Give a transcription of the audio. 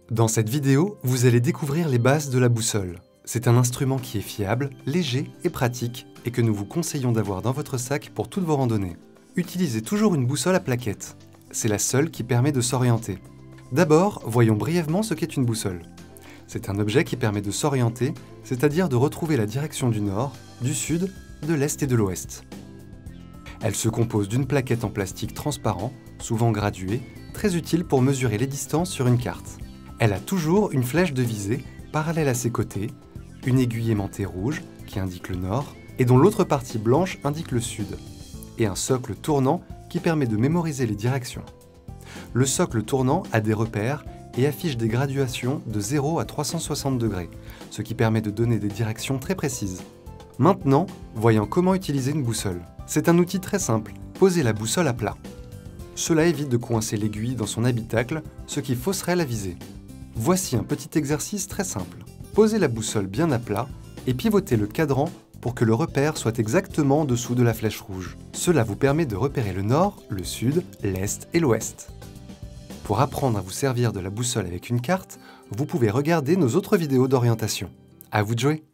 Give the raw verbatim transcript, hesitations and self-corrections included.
Dans cette vidéo, vous allez découvrir les bases de la boussole. C'est un instrument qui est fiable, léger et pratique et que nous vous conseillons d'avoir dans votre sac pour toutes vos randonnées. Utilisez toujours une boussole à plaquettes. C'est la seule qui permet de s'orienter. D'abord, voyons brièvement ce qu'est une boussole. C'est un objet qui permet de s'orienter, c'est-à-dire de retrouver la direction du nord, du sud, de l'est et de l'ouest. Elle se compose d'une plaquette en plastique transparent, souvent graduée, très utile pour mesurer les distances sur une carte. Elle a toujours une flèche de visée parallèle à ses côtés, une aiguille aimantée rouge qui indique le nord et dont l'autre partie blanche indique le sud, et un socle tournant qui permet de mémoriser les directions. Le socle tournant a des repères et affiche des graduations de zéro à trois cent soixante degrés, ce qui permet de donner des directions très précises. Maintenant, voyons comment utiliser une boussole. C'est un outil très simple, posez la boussole à plat. Cela évite de coincer l'aiguille dans son habitacle, ce qui fausserait la visée. Voici un petit exercice très simple. Posez la boussole bien à plat et pivotez le cadran pour que le repère soit exactement en dessous de la flèche rouge. Cela vous permet de repérer le nord, le sud, l'est et l'ouest. Pour apprendre à vous servir de la boussole avec une carte, vous pouvez regarder nos autres vidéos d'orientation. À vous de jouer!